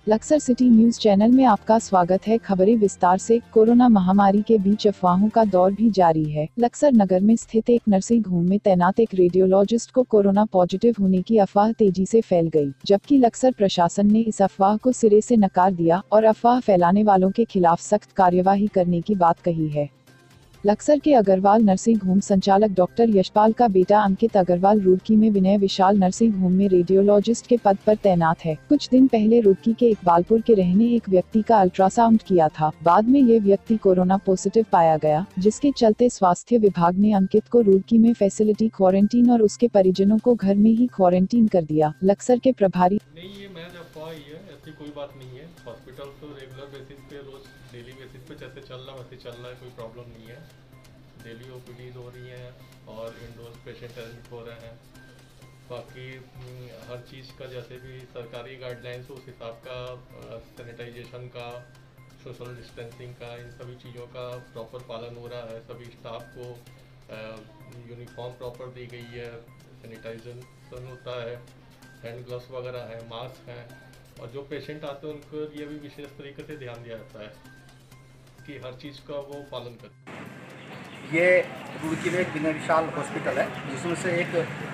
Laksar city news channel में आपका स्वागत है। खबरें विस्तार से। कोरोना महामारी के बीच अफवाहों का दौर भी जारी है। लक्सर नगर में स्थित एक नर्सिंग होम में तैनात एक रेडियोलॉजिस्ट को कोरोना पॉजिटिव होने की अफवाह तेजी से फैल गई, जबकि लक्सर प्रशासन ने इस अफवाह को सिरे से नकार दिया और अफवाह फैलाने वालों के खिलाफ सख्त कार्यवाही करने की बात कही है। लक्सर के अग्रवाल नर्सिंग होम संचालक डॉक्टर यशपाल का बेटा अंकित अग्रवाल रुड़की में विनय विशाल नर्सिंग होम में रेडियोलॉजिस्ट के पद पर तैनात है। कुछ दिन पहले रुड़की के इकबालपुर के रहने एक व्यक्ति का अल्ट्रासाउंड किया था। बाद में ये व्यक्ति कोरोना पॉजिटिव पाया गया, जिसके चलते स्वास्थ्य विभाग ने अंकित को रुड़की में फैसिलिटी क्वारंटीन और उसके परिजनों को घर में ही क्वारंटीन कर दिया। लक्सर के प्रभारी ये महज अफवाह ही है, ऐसी कोई बात नहीं है। हॉस्पिटल तो रेगुलर बेसिस पे रोज डेली बेसिस पे जैसे चल रहा वैसे चल रहा है, कोई प्रॉब्लम नहीं है। डेली ओपीडीज हो रही हैं और इंडोर्स पेशेंट एडमिट हो रहे हैं। बाकी हर चीज़ का जैसे भी सरकारी गाइडलाइंस उस हिसाब का सैनिटाइजेशन का, सोशल डिस्टेंसिंग का, इन सभी चीज़ों का प्रॉपर पालन हो रहा है। सभी स्टाफ को यूनिफॉर्म प्रॉपर दी गई है, सैनिटाइजेशन होता है, हैंड ग्लव्स वगैरह हैं, मास्क हैं, और जो पेशेंट आते हैं उनको ये भी विशेष तरीके से ध्यान दिया जाता है कि हर चीज़ का वो पालन करें। ये रुड़की में एक विनय विशाल हॉस्पिटल है, जिसमें से एक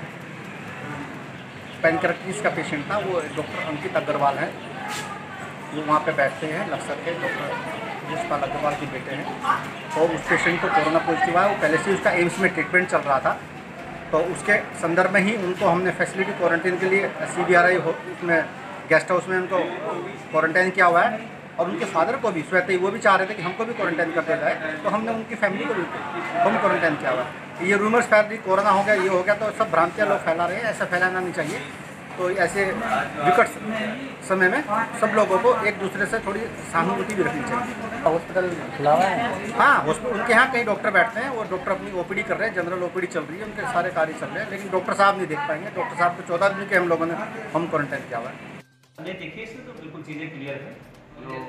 पैनक्रेटिस का पेशेंट था। वो डॉक्टर अंकित अग्रवाल हैं, वो वहाँ पे बैठते हैं। लक्सर के डॉक्टर यशपाल अग्रवाल के बेटे हैं। तो उस पेशेंट को कोरोना पॉजिटिव आया। वो पहले से उसका एम्स में ट्रीटमेंट चल रहा था, तो उसके संदर्भ में ही उनको हमने फैसिलिटी क्वारंटीन के लिए CBRI उसमें गेस्ट हाउस में उनको क्वारंटाइन किया हुआ है। और उनके फादर को भी स्वतः वो भी चाह रहे थे कि हमको भी क्वारंटाइन कर दिया जाए, तो हमने उनकी फैमिली को भी होम क्वारंटाइन किया हुआ है। ये रूमर्स फैल रही कोरोना हो गया, ये हो गया, तो सब भ्रांतियाँ लोग फैला रहे हैं। ऐसा फैलाना नहीं चाहिए। तो ऐसे विकट समय में सब लोगों को एक दूसरे से थोड़ी सहानुभूति भी रखनी चाहिए। हॉस्पिटल खुला हुआ है? हाँ, हॉस्पिटल उनके यहाँ कई डॉक्टर बैठते हैं। वो डॉक्टर अपनी OPD कर रहे हैं, जनरल OPD चल रही है, उनके सारे कार्य चल रहे हैं, लेकिन डॉक्टर साहब नहीं देख पाएंगे। डॉक्टर साहब को 14 दिन के हम लोगों ने होम क्वारंटाइन किया हुआ है। नहीं, देखिए इसमें तो बिल्कुल चीज़ें क्लियर है। जो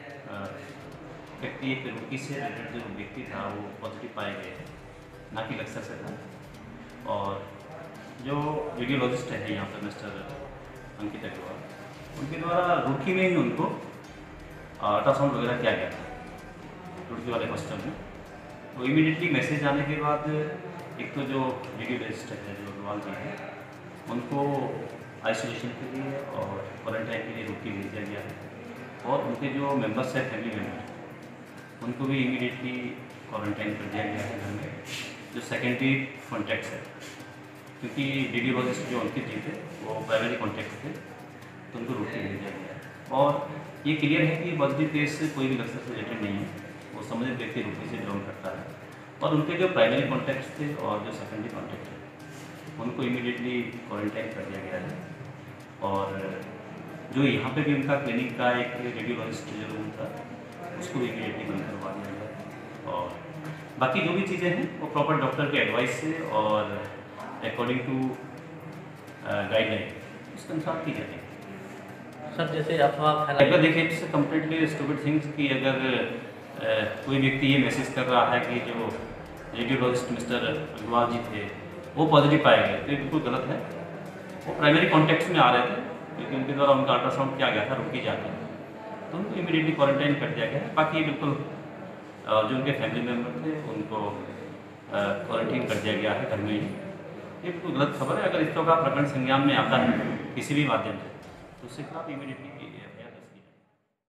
व्यक्ति एक रुड़की से रिलेटेड जो व्यक्ति था वो पॉजिटिव पाए गए हैं, ना कि लक्सर से था। और जो रेडियोलॉजिस्ट है यहाँ पर मिस्टर अंकित अग्रवाल, उनके द्वारा रुड़की में ही उनको अल्ट्रासाउंड वगैरह किया गया था रुड़की वाले हॉस्पिटल में। तो इमीडिएटली मैसेज आने के बाद एक तो जो रेडियोलॉजिस्ट है जो अग्रवाल जी हैं, उनको आइसोलेशन के लिए और क्वारंटाइन के लिए रुड़की भेज दिया गया है। और उनके जो मेंबर्स हैं, फैमिली मेम्बर, उनको भी इमीडिएटली क्वारंटाइन कर दिया गया है घर में, जो सेकेंडरी कॉन्टैक्ट्स है। क्योंकि रेडियोलॉजिस्ट जो अंकित जी थे वो प्राइमरी कॉन्टैक्ट थे, तो उनको रुड़की भेज दिया गया है। और ये क्लियर है कि पॉजिटिव केस कोई भी लक्सर से रिलेटेड नहीं है, वो संबंधित व्यक्ति रुड़की से बिलोंग करता है। और उनके जो प्राइमरी कॉन्टैक्ट्स थे और जो सेकेंडरी कॉन्टैक्ट थे, उनको इमीडिएटली क्वारंटाइन कर दिया गया है। और जो यहाँ पे भी उनका क्लिनिक का एक रेडियोलॉजिस्ट जो रूम था, उसको भी इमीडिएटली बंद करवा दिया गया। और बाकी जो भी चीज़ें हैं वो प्रॉपर डॉक्टर के एडवाइस से और अकॉर्डिंग टू गाइडलाइन उसके अनुसार की जाती है। सर, जैसे अफवाह फैला, अगर देखिए इट्स कम्प्लीटली स्टूपिड थिंग्स कि अगर कोई व्यक्ति ये मैसेज कर रहा है कि जो रेडियोलॉजिस्ट मिस्टर अग्रवाल जी थे वो पॉजिटिव पाए गए, तो ये बिल्कुल गलत है। वो प्राइमरी कॉन्टैक्ट्स में आ रहे थे, क्योंकि उनके द्वारा उनका अल्ट्रासाउंड किया गया था रुड़की जाकर, तो उनको इमीडिएटली क्वारंटाइन कर दिया गया है। बाकी ये बिल्कुल जो उनके फैमिली मेम्बर थे उनको क्वारंटीन कर दिया गया है घर में ही। ये बिल्कुल गलत खबर है। अगर इस तरह का प्रकरण संज्ञान में आता है किसी भी माध्यम से, तो उसके खिलाफ इमीडिएटली